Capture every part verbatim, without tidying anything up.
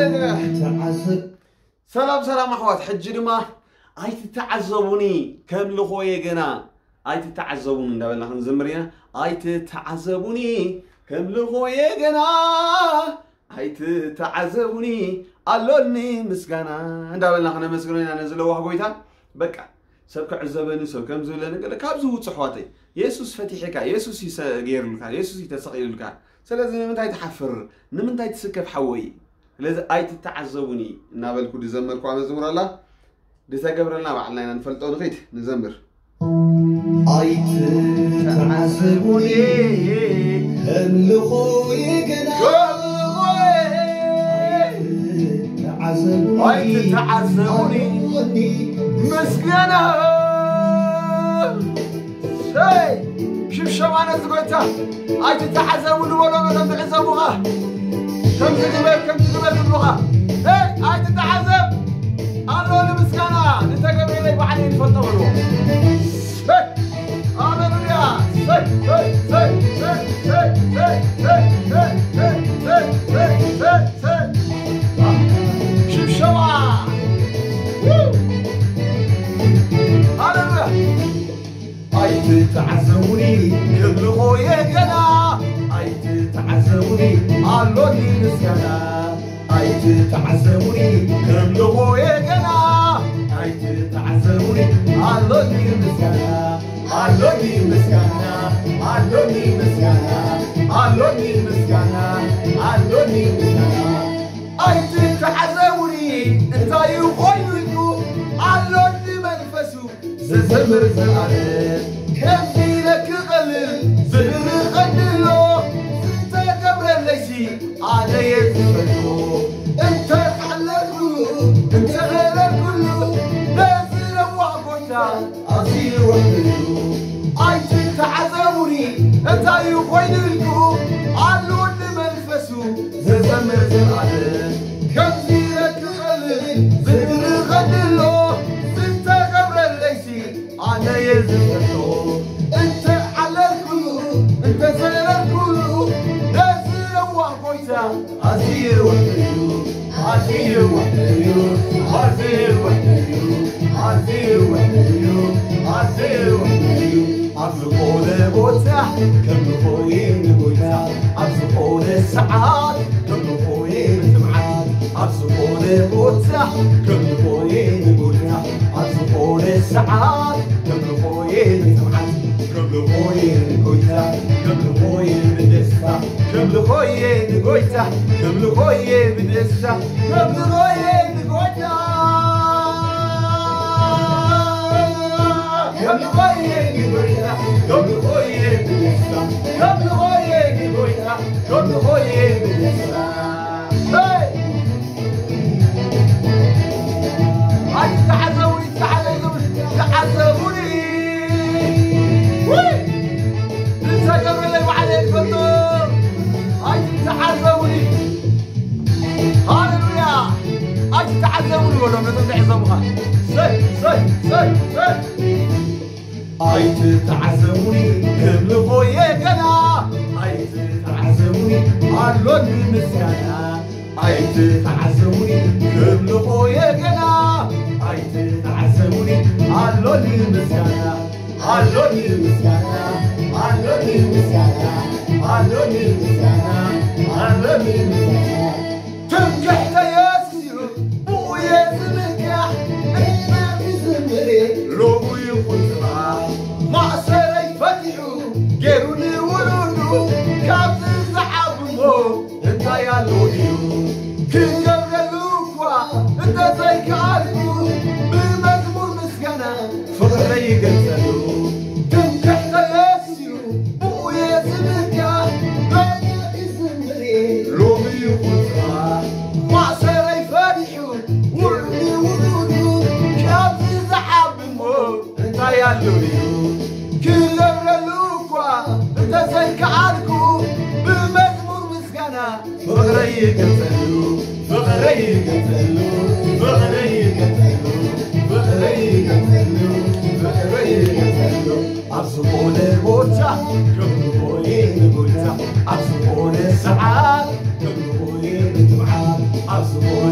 سلام سلام أخوات حجي ما أي تتعذبوني كم لخوي جنا أي تتعذبون ده بالله نزمرينا أي تتعذبوني كم لخوي جنا أي تتعذبوني قالوني مسكنا ده بالله خنا مسكنا نزلوا واحد قويتان بقى سبك عزبني سبك مزولنا قال كابزو صحواتي يسوع فتحك يسوع يسغير لك يسوع يتسقيل لك سلازم من تاي تحفر من تاي تسكف حوي لذا أي تتعذبوني نابل كود زمر كوا مزمر الله دسا قبرنا بعلنا نفلطو نخيت نزمر أي تتعذبوني املخو يقنا أي تتعذبوني مسكنا شي شوف شوانا زغوتا أي تتعذبوني ولا ما تتعذبوها كم تجيبها كم تجيبها في اللغة هاي أي تتعذب الله المسكنا نتقبل لي بعدين فطولوا هاي هاللويا سي سي سي سي سي سي سي سي سي سي سي شوف شوا هاللويا أي تتعذبوني كل خويا كنا أي تتعذبوني الله المسكنا أي تتعذبوني كم لغوية جنا أي تتعذبوني علوني مسكنا علوني مسكنا علوني مسكنا علوني مسكنا علوني مسكنا أي تتعذبوني أنت يخيلوا علوني منفسو زمر زعلان كم فيك قلل زهر قدلو أنت قبر ليسي علي يزفلو انت حلل كله انت غير كله نازل وعبوتا اصير وحدلو اي تتعذبوني انت يخيلكو علون منفسو زمر زعلان كم زيرك قلل زهر غدلو انت قبر ليسي علي يزفلو انت حلل كله انت غير كله نازل وعبوتا أسير وحديو أسير وحديو أسير وحديو أسير وحديو أسير وحديو أبزقون بوتا كم خوين بوتا أبزقون الساعات كم خوين تبعات أبزقون بوتا كم خوين بوتا أبزقون الساعات كم خوين تبعات كم خوين بوتا كم خوين بدستا كم خوين بوتا كم خوين بدستا كم خوين بوتا كم خوين بوتا كم خوين بدستا كم خوين بوتا كم خوين بدستا هاي هاي تعذبوني تعذبوني تعذبوني وي لسه قبل لي وعليك فطور هاي تعذبوني هاللويا هاي تعذبوني ولا ما تعذبوها سي سي سي سي هاي تعذبوني كم لخويا كنا هاي تعذبوني علوني مسكنا هاي تعذبوني كم لخويا كنا هاي تعذبوني علوني مسكنا علوني مسكنا علوني مسكنا علوني مسكنا علوني مسكنا تنجحت يا سيرو بويا زمكح احنا في زمري لو يقول ما سري فتحو غيروني ولودو كابز زعبمو انت يا لوديو كي قبلوكوا انت زي كاركو بمزمور مسكنا فغري قتلو تنجحت يا سيرو بويا زمكح بويا زمري لو يقول ما سري فتحو ورني ولودو كابز زعبمو انت يا لوديو كل قبلوكوا انت زي كاركو بمزمور مسكنا فغري قتلو فغري قتلو فغري قتلو فغري قتلو فغري قتلو أبصقون بوتا كم خوين بوتا أبصقون الساعات كم خوين تبعات أبصقون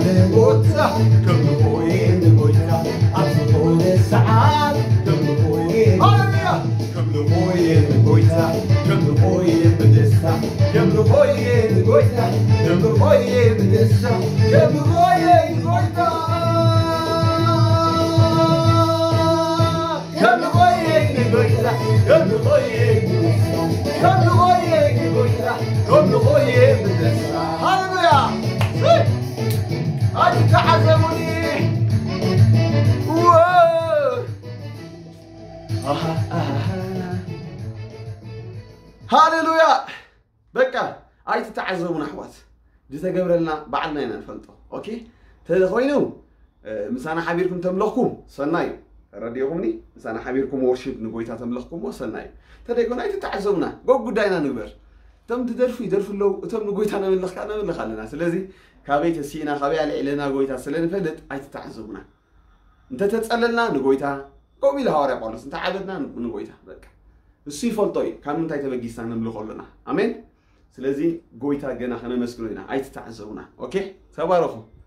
بدسة كم غاية غايتا كم غاية غايتا كم غاية كم غاية غايتا كم غاية بدسة هللويا أنت تعزمني هاليلويا بقى أي تتعزمون أحوات جيت قبل لنا بعدنا هنا نفلطه أوكي تدخلينو مسانا حبيركم تملككم صنايو رديوهمني مسانا حبيركم ورشيب نقويتا تملككم وصنايو تدخلون أي تتعزمونا جو قداينا نقبر تم تدرفي درف لو تم نقويتا نملك أنا من خلنا سلزي كابيت السينا خبي على إلنا قويتا سلنا فلت أي تتعزمونا أنت تسألنا نقويتا قومي لهاري بولس أنت عبدنا نقويتا بك السيفول طوي كم من تايت بجيسان نملك لنا أمين سلزي قويتا جنا خنا مسكولينا أي تتعزمونا أوكي سبارخو